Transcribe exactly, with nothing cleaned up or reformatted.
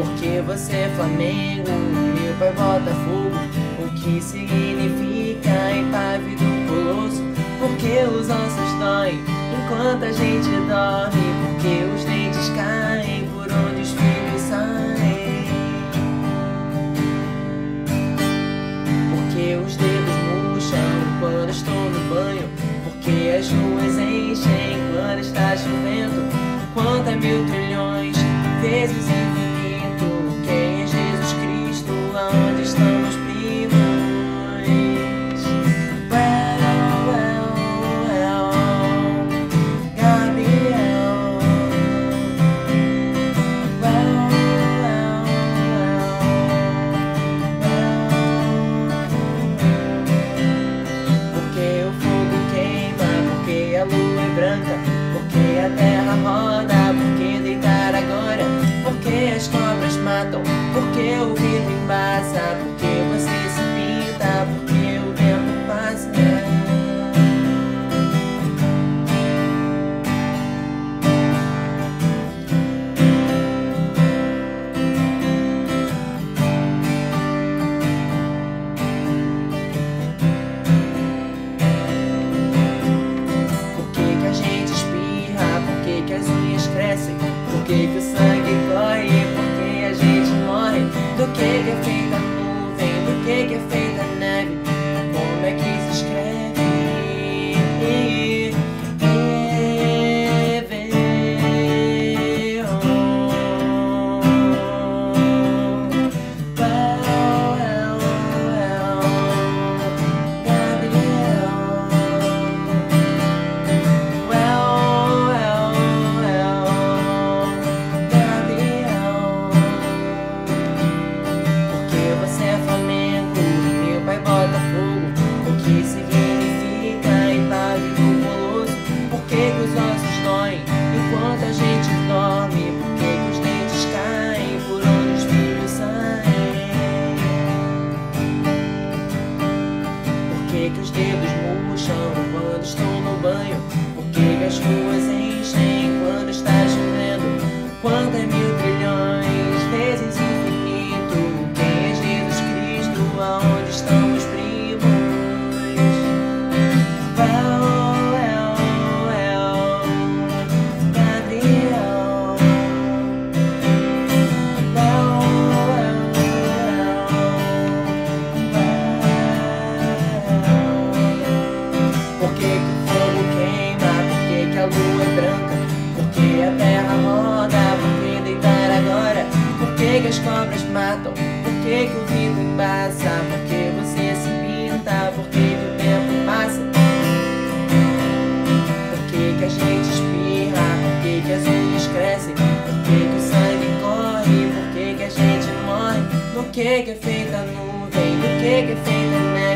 Porque você é Flamengo, meu pai Botafogo. O que significa impávido colosso? Porque os ossos doem enquanto a gente dorme. Porque os dentes caem por onde os filhos saem. Porque os dedos murcham quando estou no banho. Porque as ruas enchem quando está chovendo. Quanto mil trilhões vezes infinito. Quem é Jesus Cristo? Aonde estão os primos? Well, well, well, Gabriel. Well, well, well, well. Porque o fogo queima, porque a lua é branca, porque a terra roda, porque deitar agora, porque as cobras matam, porque o vidro embaça, porque você se pinta, porque o tempo passa. Que as unhas crescem, por que que o sangue corre, por que a gente morre, do que que é feita a nuvem, do que que é feita a neve, como é que se escreve? Por que os dedos murcham quando estou no banho? Por que as ruas enchem quando está chovendo? Quanto é mil trilhões vezes infinito? Quem é Jesus Cristo? Aonde estão os primos? Well, well, well, Gabriel. Well, well, Por que que o fogo queima? Por que que a lua é branca? Por que a terra roda? Por que deitar agora? Por que que as cobras matam? Por que que o vidro embaça? Por que você se pinta? Por que que o tempo passa? Por que que a gente espirra? Por que que as unhas crescem? Por que que o sangue corre? Por que que a gente morre? Do que que é feita a nuvem? Do que que é feita a neve?